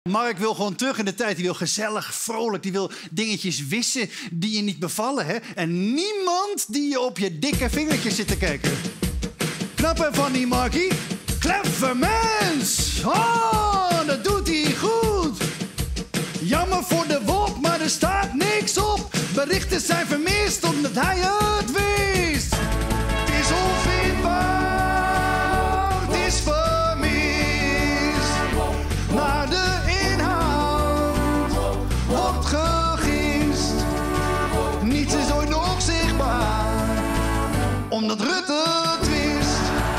Mark wil gewoon terug in de tijd. Die wil gezellig, vrolijk. Die wil dingetjes wissen die je niet bevallen. Hè? En niemand die je op je dikke vingertjes zit te kijken. Knap ervan die Markie. Clever mens. Oh, dat doet hij goed. Jammer voor de wolk, maar er staat niks op. Berichten zijn vermist omdat hij het wist. Het is onvindbaar, het is vermist. Maar de inhoud wordt gegist. Niets is ooit nog zichtbaar, omdat Rutte het wist.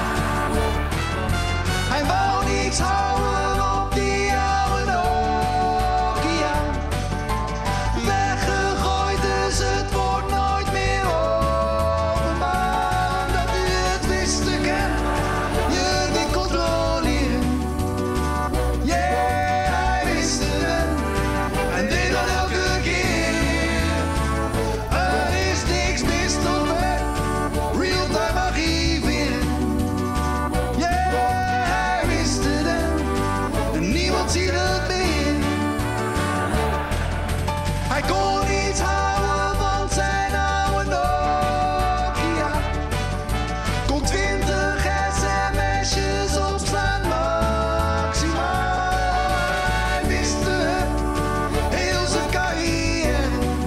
Hij wou niets houden op die oude Nokia. Weggegooid, dus het wordt nooit meer openbaar. Dat u het wist te kennen, je niet controleren. Yeah, hij wist het en deed dat elke keer. Er is niks mis tot met real-time archiveren. Ziet het meer. Hij kon niet houden van zijn oude Nokia. Kon 20 sms'jes opslaan maximaal. Hij wist het, heel zijn carrière.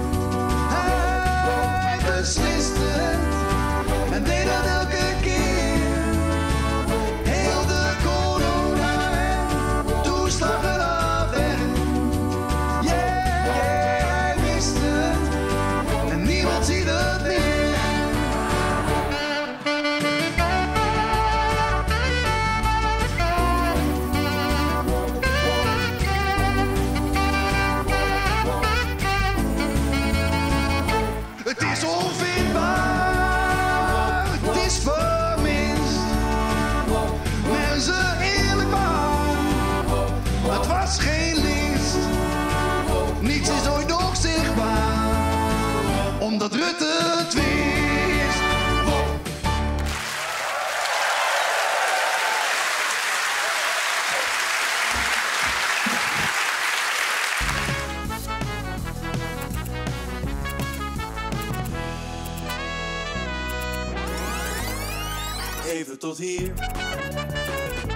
Hij besliste het en deed dat elke keer. Heel de corona en toeslagen affaire. Yeah, hij wist het en niemand ziet het meer. Het is onvindbaar, het is vermist. Mensen eerlijk maar, het was geen list. Niets is ooit nog zichtbaar, omdat Rutte het wist. Even tot hier.